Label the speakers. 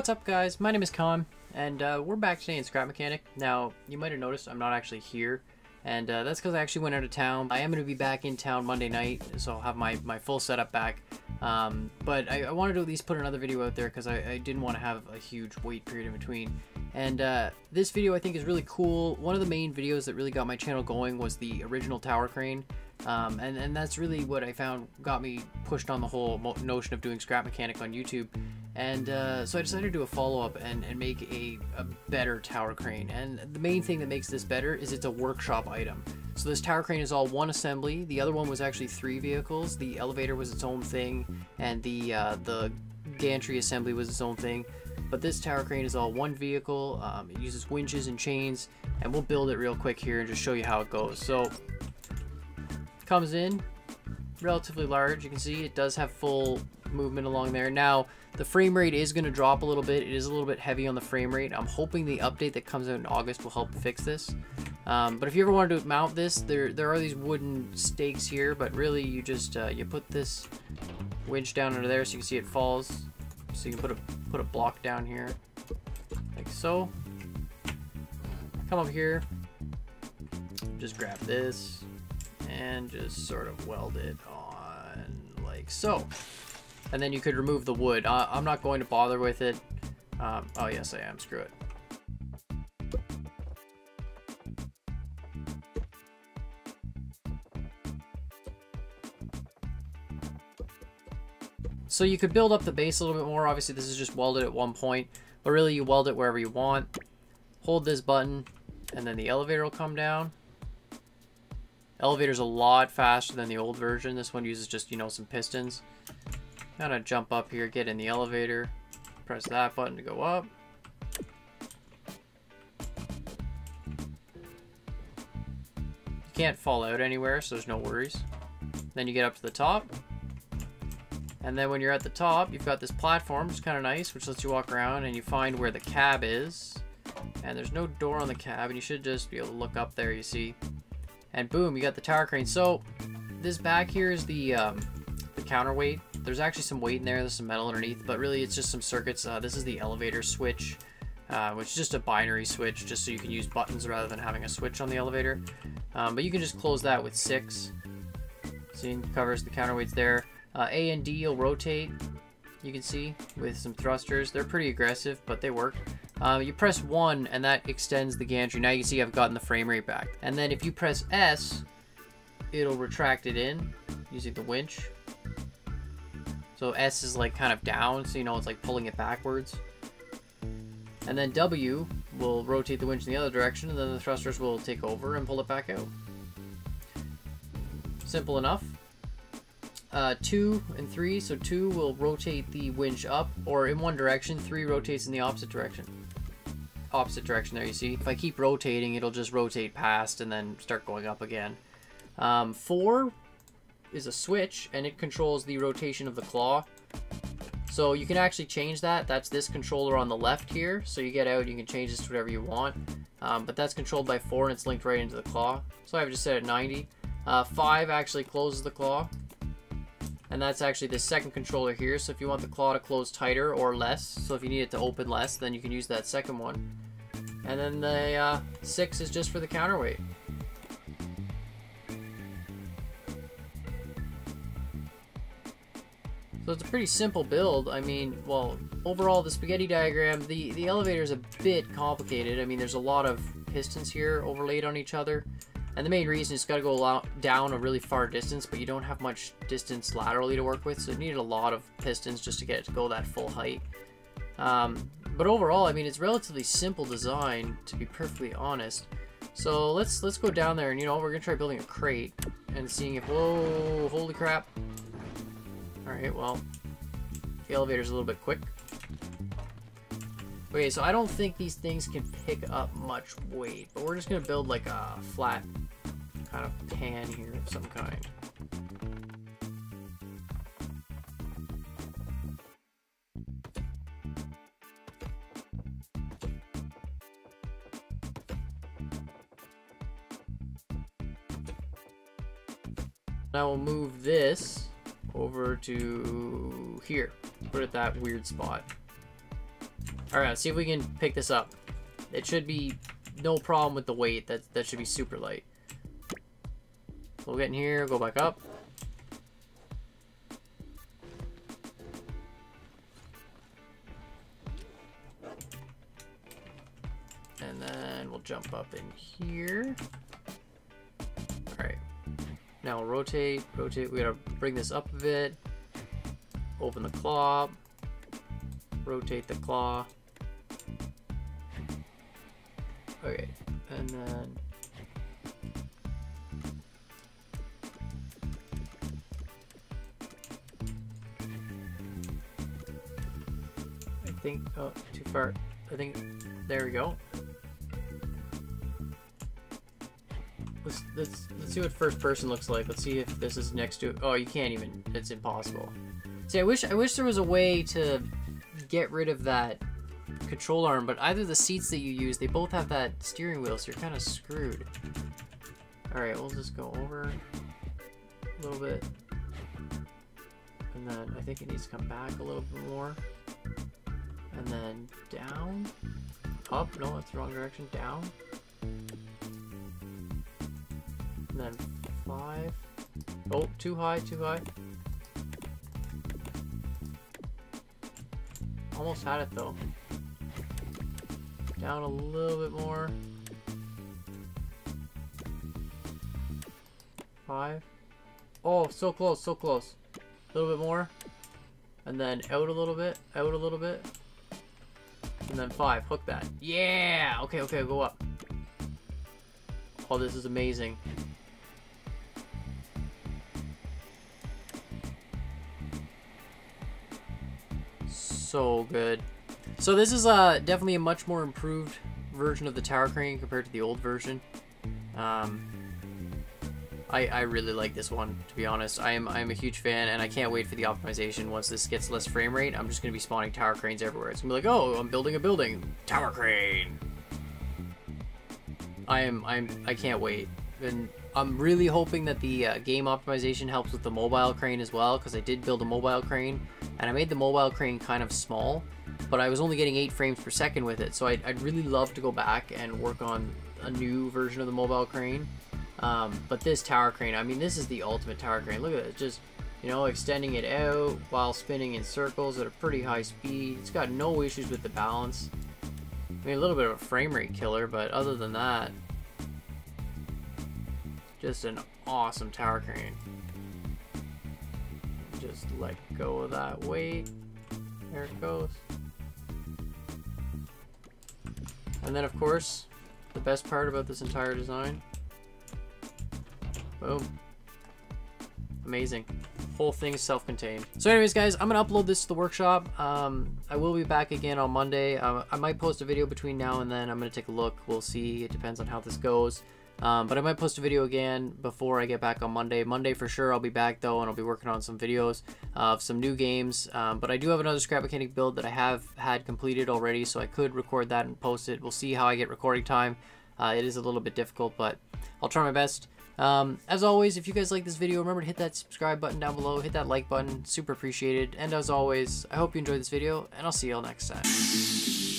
Speaker 1: up, guys? My name is Con, and we're back today in Scrap Mechanic. Now, you might have noticed I'm not actually here, and that's because I actually went out of town. I am going to be back in town Monday night, so I'll have my full setup back. But I wanted to at least put another video out there because I didn't want to have a huge wait period in between. And this video I think is really cool. One of the main videos that really got my channel going was the original tower crane. And that's really what I found got me pushed on the whole notion of doing Scrap Mechanic on YouTube. And so I decided to do a follow-up and make a better tower crane. And the main thing that makes this better is it's a workshop item. So this tower crane is all one assembly. The other one was actually 3 vehicles. The elevator was its own thing, and the gantry assembly was its own thing. But this tower crane is all one vehicle. It uses winches and chains, and we'll build it real quick here and just show you how it goes. So comes in relatively large. You can see it does have full movement along there. Now the frame rate is going to drop a little bit. It is a little bit heavy on the frame rate. I'm hoping the update that comes out in August will help fix this. But if you ever wanted to mount this, there are these wooden stakes here, but really you just you put this winch down under there so you can see it falls. So you can put a block down here like so. Come up here, just grab this and just sort of weld it on like so. And then you could remove the wood. I'm not going to bother with it. Oh yes I am, screw it. So you could build up the base a little bit more. Obviously this is just welded at one point, but really you weld it wherever you want. Hold this button and then the elevator will come down. Elevator's a lot faster than the old version. This one uses just, you know, some pistons. Kind of jump up here, get in the elevator, press that button to go up. You can't fall out anywhere, so there's no worries. Then you get up to the top. And then when you're at the top, you've got this platform, which is kind of nice, which lets you walk around and you find where the cab is. And there's no door on the cab, and you should just be able to look up there, you see. And boom, you got the tower crane. So this back here is the counterweight. There's actually some weight in there, there's some metal underneath, but really it's just some circuits. This is the elevator switch, which is just a binary switch, just so you can use buttons rather than having a switch on the elevator. But you can just close that with 6. See, it covers the counterweights there. A and D will rotate, you can see, with some thrusters. They're pretty aggressive, but they work. You press 1 and that extends the gantry. Now you can see I've gotten the frame rate back. And then if you press S, it'll retract it in using the winch. So S is like kind of down, so you know it's like pulling it backwards. And then W will rotate the winch in the other direction, and then the thrusters will take over and pull it back out. Simple enough. 2 and 3, so 2 will rotate the winch up or in one direction, 3 rotates in the opposite direction. Opposite direction there, you see. If I keep rotating, it'll just rotate past and then start going up again. 4 is a switch, and it controls the rotation of the claw. So you can actually change that. That's this controller on the left here. So you get out, you can change this to whatever you want. But that's controlled by 4, and it's linked right into the claw. So I've just set it at 90. 5 actually closes the claw. And that's actually the second controller here. So if you want the claw to close tighter or less, so if you need it to open less, then you can use that second one. And then the 6 is just for the counterweight. So it's a pretty simple build. I mean, well, overall the spaghetti diagram, the elevator is a bit complicated. I mean, there's a lot of pistons here overlaid on each other. And the main reason is it's got to go down a really far distance, but you don't have much distance laterally to work with, so it needed a lot of pistons just to get it to go that full height. But overall, I mean, it's relatively simple design, to be perfectly honest. So let's go down there, and you know, we're gonna try building a crate and seeing if, whoa, holy crap. All right, well, the elevator's a little bit quick. Okay, so I don't think these things can pick up much weight, but we're just gonna build like a flat kind of pan here of some kind. Now we'll move this over to here. Put it that weird spot. All right, let's see if we can pick this up. It should be no problem with the weight. That should be super light. So we'll get in here, go back up. And then we'll jump up in here. All right. Now we'll rotate. We gotta bring this up a bit. Open the claw. Rotate the claw. Okay, and then I think, oh, too far. I think, there we go. Let's see what first person looks like. Let's see if this is next to, oh, you can't even, it's impossible. See, I wish there was a way to get rid of that control arm, but either the seats that you use, they both have that steering wheel, so you're kind of screwed. All right, we'll just go over a little bit, and then I think it needs to come back a little bit more, and then down, up, no, that's the wrong direction, down, and then 5, oh, too high, almost had it though. Down a little bit more. 5. Oh, so close, so close. A little bit more. And then out a little bit, out a little bit. And then 5, hook that. Yeah! Okay, okay, go up. Oh, this is amazing. So good. So this is definitely a much more improved version of the tower crane compared to the old version. I really like this one, to be honest. I am a huge fan, and I can't wait for the optimization. Once this gets less frame rate, I'm just gonna be spawning tower cranes everywhere. It's gonna be like, oh, I'm building a building, tower crane. I can't wait, and I'm really hoping that the game optimization helps with the mobile crane as well, because I did build a mobile crane, and I made the mobile crane kind of small, but I was only getting 8 frames per second with it, so I'd really love to go back and work on a new version of the mobile crane. But this tower crane, I mean, this is the ultimate tower crane. Look at it, just, you know, extending it out while spinning in circles at a pretty high speed. It's got no issues with the balance. I mean, a little bit of a frame rate killer, but other than that, just an awesome tower crane. Just let go of that weight. There it goes. And then, of course, the best part about this entire design. Boom. Amazing. Whole thing is self-contained. So anyways, guys, I'm gonna upload this to the workshop. I will be back again on Monday. I might post a video between now and then. I'm gonna take a look. We'll see. It depends on how this goes. But I might post a video again before I get back on Monday. Monday for sure I'll be back though, and I'll be working on some videos of some new games. But I do have another scrap mechanic build that I have had completed already, so I could record that and post it. We'll see how I get recording time. It is a little bit difficult, but I'll try my best. As always, if you guys like this video, remember to hit that subscribe button down below, hit that like button, super appreciated. And as always, I hope you enjoyed this video, and I'll see y'all next time.